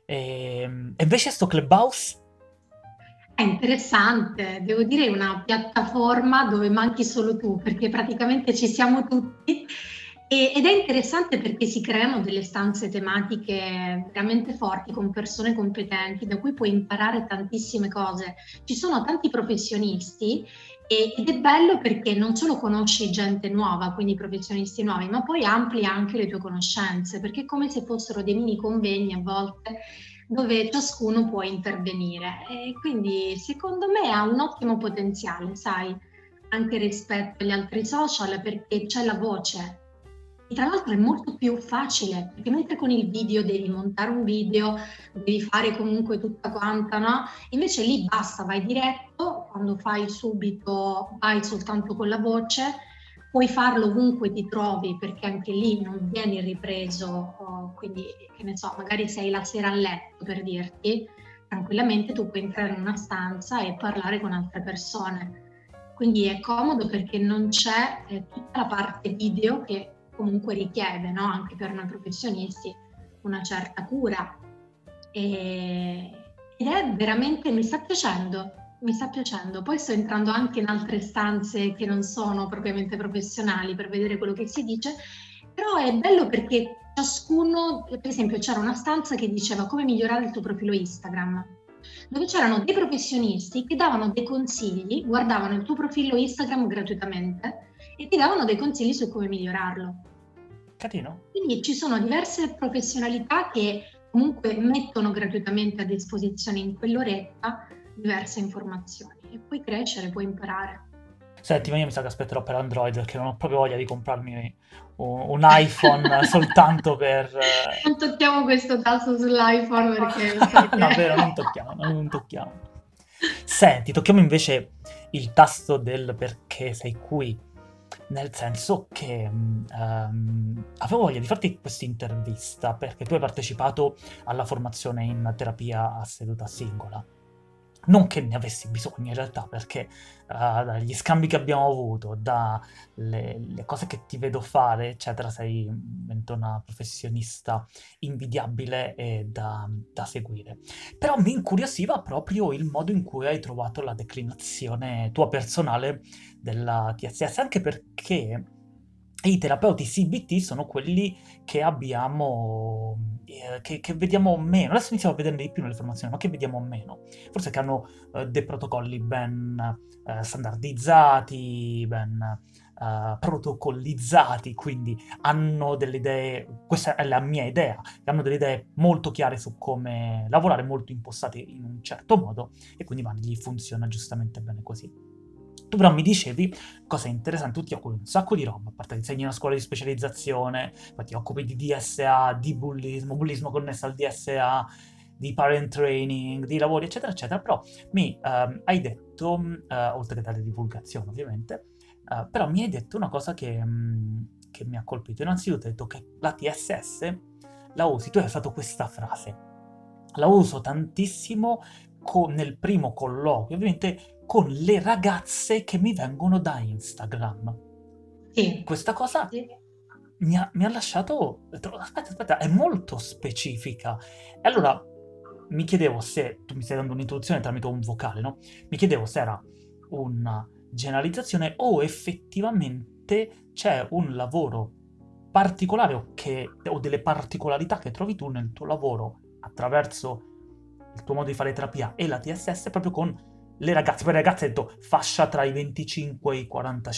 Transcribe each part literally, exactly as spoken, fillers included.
E, e invece sto Clubhouse? È interessante, devo dire, è una piattaforma dove manchi solo tu, perché praticamente ci siamo tutti e- ed è interessante perché si creano delle stanze tematiche veramente forti con persone competenti da cui puoi imparare tantissime cose. Ci sono tanti professionisti e- ed è bello perché non solo conosci gente nuova, quindi professionisti nuovi, ma poi ampli anche le tue conoscenze, perché è come se fossero dei mini convegni a volte dove ciascuno può intervenire. E quindi secondo me ha un ottimo potenziale, sai, anche rispetto agli altri social perché c'è la voce. E tra l'altro è molto più facile, perché mentre con il video devi montare un video, devi fare comunque tutta quanta, no? Invece lì basta, vai diretto, quando fai subito vai soltanto con la voce, puoi farlo ovunque ti trovi, perché anche lì non vieni ripreso, oh, quindi che ne so, magari sei la sera a letto per dirti, tranquillamente tu puoi entrare in una stanza e parlare con altre persone. Quindi è comodo perché non c'è eh, tutta la parte video che comunque richiede, no? Anche per noi professionisti, una certa cura. E, ed è veramente, mi sta piacendo, mi sta piacendo. Poi sto entrando anche in altre stanze che non sono propriamente professionali per vedere quello che si dice, però è bello perché ciascuno, per esempio c'era una stanza che diceva come migliorare il tuo profilo Instagram, dove c'erano dei professionisti che davano dei consigli, guardavano il tuo profilo Instagram gratuitamente e ti davano dei consigli su come migliorarlo. Carino. Quindi ci sono diverse professionalità che comunque mettono gratuitamente a disposizione in quell'oretta diverse informazioni e puoi crescere, puoi imparare. Senti, ma io mi sa che aspetterò per Android perché non ho proprio voglia di comprarmi un, un iPhone soltanto per... Non eh, tocchiamo questo tasto sull'iPhone perché so che... No, vero, non tocchiamo, non tocchiamo. Senti, tocchiamo invece il tasto del perché sei qui, nel senso che mh, ehm, avevo voglia di farti questa intervista perché tu hai partecipato alla formazione in terapia a seduta singola. Non che ne avessi bisogno in realtà, perché uh, dagli scambi che abbiamo avuto, dalle le cose che ti vedo fare, eccetera, sei veramente una professionista invidiabile e da, da seguire. Però mi incuriosiva proprio il modo in cui hai trovato la declinazione tua personale della T S S, anche perché i terapeuti C B T sono quelli che abbiamo, eh, che, che vediamo meno. Adesso iniziamo a vederne di più nelle formazioni, ma che vediamo meno. Forse che hanno eh, dei protocolli ben eh, standardizzati, ben eh, protocollizzati, quindi hanno delle idee, questa è la mia idea, che hanno delle idee molto chiare su come lavorare, molto impostate in un certo modo, e quindi ma, gli funziona giustamente bene così. Tu però mi dicevi, cosa interessante, tu ti occupi di un sacco di roba, a parte che insegni in una scuola di specializzazione, poi ti occupi di D S A, di bullismo, bullismo connesso al D S A, di parent training, di lavori, eccetera, eccetera, però mi ehm, hai detto, mh, eh, oltre che dare divulgazione ovviamente, eh, però mi hai detto una cosa che, mh, che mi ha colpito. Innanzitutto hai detto che la T S S la usi, tu hai usato questa frase, la uso tantissimo co- nel primo colloquio, ovviamente con le ragazze che mi vengono da Instagram. Sì, Questa cosa sì. mi ha, mi ha lasciato... Aspetta, aspetta, è molto specifica. E allora mi chiedevo se... Tu mi stai dando un'introduzione tramite un vocale, no? Mi chiedevo se era una generalizzazione o effettivamente c'è un lavoro particolare o, che, o delle particolarità che trovi tu nel tuo lavoro attraverso il tuo modo di fare terapia e la T S S proprio con le ragazze. Poi le ragazze ho detto fascia tra i venticinque e i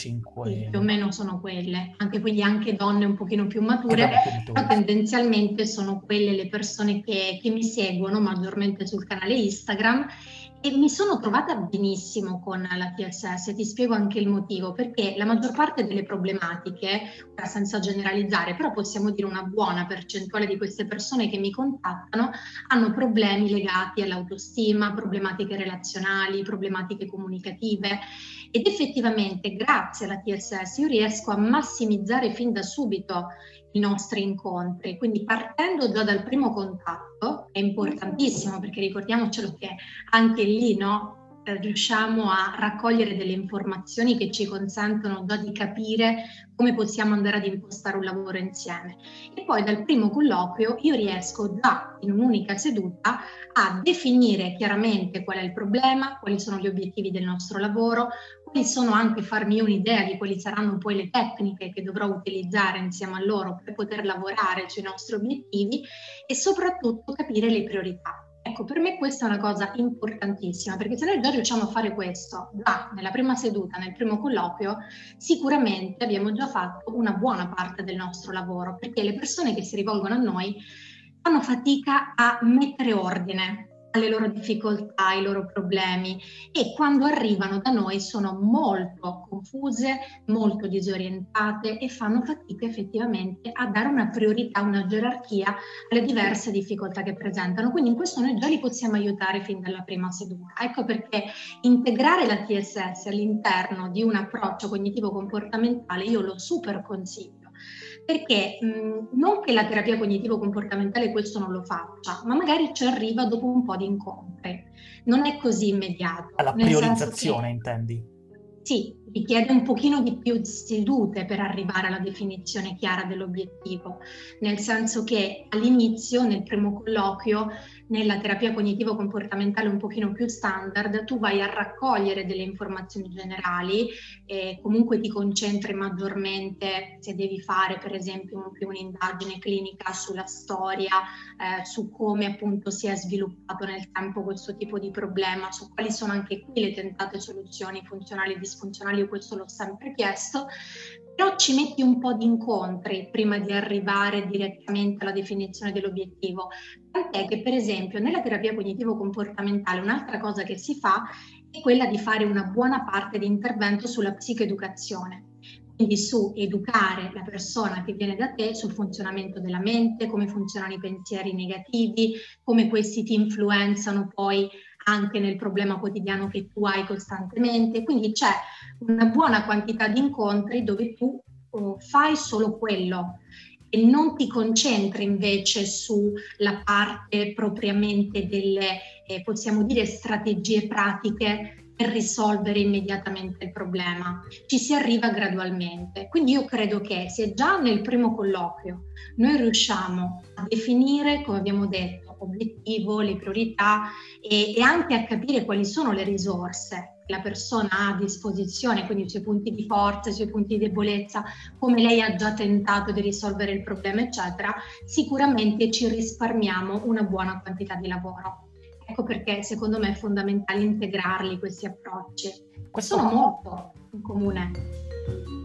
Sì, quarantacinque, più o meno sono quelle, anche quindi anche donne un pochino più che mature, donne più però mature. tendenzialmente sono quelle le persone che, che mi seguono maggiormente sul canale Instagram e mi sono trovata benissimo con la T S S, ti spiego anche il motivo, perché la maggior parte delle problematiche, ora senza generalizzare, però possiamo dire una buona percentuale di queste persone che mi contattano hanno problemi legati all'autostima, problematiche relazionali, problematiche comunicative ed effettivamente grazie alla T S S io riesco a massimizzare fin da subito i nostri incontri, quindi partendo già dal primo contatto è importantissimo perché ricordiamocelo che anche lì no, eh, riusciamo a raccogliere delle informazioni che ci consentono già di capire come possiamo andare ad impostare un lavoro insieme. E poi dal primo colloquio io riesco già in un'unica seduta a definire chiaramente qual è il problema, quali sono gli obiettivi del nostro lavoro, quali sono anche farmi un'idea di quali saranno poi le tecniche che dovrò utilizzare insieme a loro per poter lavorare sui nostri obiettivi e soprattutto capire le priorità. Ecco, per me questa è una cosa importantissima, perché se noi già riusciamo a fare questo già nella prima seduta, nel primo colloquio, sicuramente abbiamo già fatto una buona parte del nostro lavoro, perché le persone che si rivolgono a noi fanno fatica a mettere ordine alle loro difficoltà, ai loro problemi e quando arrivano da noi sono molto confuse, molto disorientate e fanno fatica effettivamente a dare una priorità, una gerarchia alle diverse difficoltà che presentano. Quindi in questo noi già li possiamo aiutare fin dalla prima seduta. Ecco perché integrare la T S S all'interno di un approccio cognitivo-comportamentale io lo super consiglio. Perché mh, non che la terapia cognitivo-comportamentale questo non lo faccia, ma magari ci arriva dopo un po' di incontri. Non è così immediato. Alla nel priorizzazione, che, intendi? Sì, richiede un pochino di più sedute per arrivare alla definizione chiara dell'obiettivo, nel senso che all'inizio, nel primo colloquio, nella terapia cognitivo-comportamentale un pochino più standard, tu vai a raccogliere delle informazioni generali e comunque ti concentri maggiormente se devi fare per esempio più un'indagine clinica sulla storia, eh, su come appunto si è sviluppato nel tempo questo tipo di problema, su quali sono anche qui le tentate soluzioni funzionali e disfunzionali, io questo l'ho sempre chiesto, però ci metti un po' di incontri prima di arrivare direttamente alla definizione dell'obiettivo. Tant'è che per esempio nella terapia cognitivo-comportamentale un'altra cosa che si fa è quella di fare una buona parte di intervento sulla psicoeducazione. Quindi su educare la persona che viene da te sul funzionamento della mente, come funzionano i pensieri negativi, come questi ti influenzano poi anche nel problema quotidiano che tu hai costantemente. Quindi c'è una buona quantità di incontri dove tu uh, fai solo quello e non ti concentri invece sulla parte propriamente delle, eh, possiamo dire, strategie pratiche per risolvere immediatamente il problema. Ci si arriva gradualmente. Quindi io credo che se già nel primo colloquio noi riusciamo a definire, come abbiamo detto, obiettivo, le priorità e, e anche a capire quali sono le risorse che la persona ha a disposizione, quindi i suoi punti di forza, i suoi punti di debolezza, come lei ha già tentato di risolvere il problema, eccetera, sicuramente ci risparmiamo una buona quantità di lavoro. Ecco perché secondo me è fondamentale integrarli questi approcci. Questo Sono molto in comune.